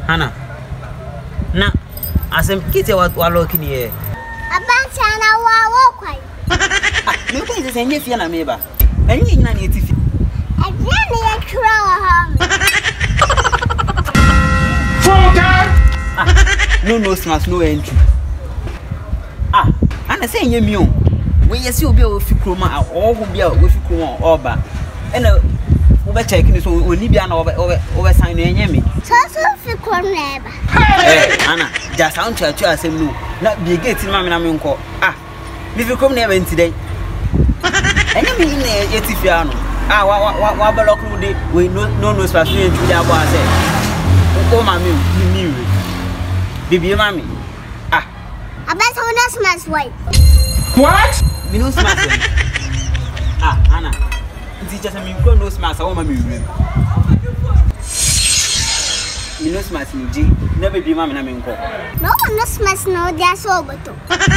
Hana. Na asem kiti wa loki ni e. Abancha na wa wo kwai. Me ko ise senye fie na meba. Enyi nyina na etifi. Agye ne ya kra wa ha. No smash no entry. Ana say nye mi o. We yesi obi a ofi kroma owo bia ofi kroma oba. Ena wo be check ni so oni bia na wo sign no enye mi. So fi kroma eba. Ana just sound church asem no. Na bi gate ni ma me na me nko. Mi fi kroma na eba nti den. Enye mi na etifi ano. Wa block no dey we no smash no entry dey abo ase. O ma mi ni we. Bibi mami. Abancha no smash way. What? Me no smash. Anna. Teacher say me go no smash, I want me room. Me no smash me ji. Na baby mama na me nko. No smash no dia so boto.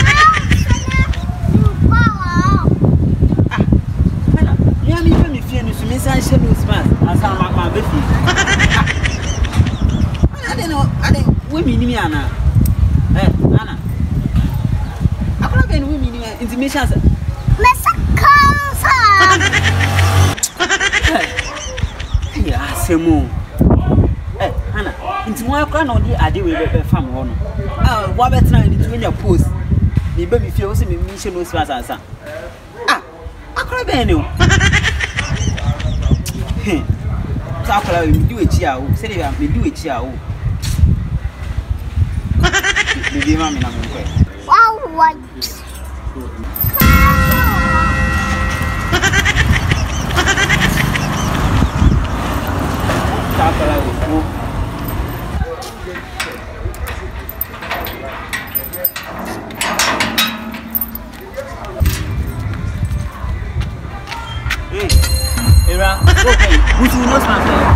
Mena, ya mi fe me fie no so me san she no smash. Asa ma be fie. Ade we mi ni mi ana. Anna. Akora be no we mi ni intimation. Mesaka. Ya semu. Hana, inti mo akora na odi ade we be fam ho no. Wa betra ni tu nya post. Ni be mi fie o se mi mi she no smash ansa. Akora be ni o. Sa akora we di we chi a o. Se dey me di we chi a o. Bibi mami na mo kwe. Wow. Para o Era, okay, we should not stand there.